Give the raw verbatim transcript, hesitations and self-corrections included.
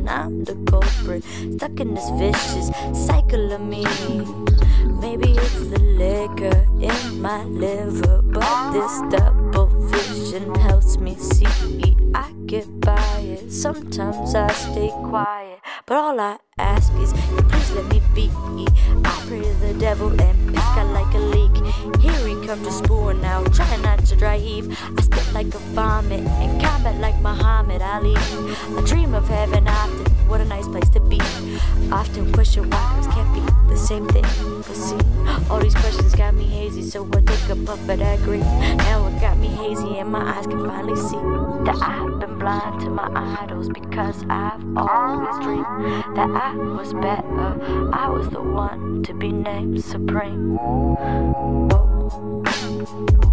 and I'm the culprit, stuck in this vicious cycle of me. Maybe it's the liquor in my liver, but this double vision helps me see. I get by it, sometimes I stay quiet, but all I ask is you please let me be. I pray to the devil and piss got like a leak. Here he comes to spoor now, trying not to dry heave. I spit like a vomit and combat like Muhammad Ali. I dream of heaven often, what a nice place to be. Often question why girls can't be the same thing for seen. All these questions got me hazy, so I take a puff of that green. Now it got me hazy and my eyes can finally see that I've been blind to my idols, because I've always dreamed that I was better. I was the one to be named supreme. Oh.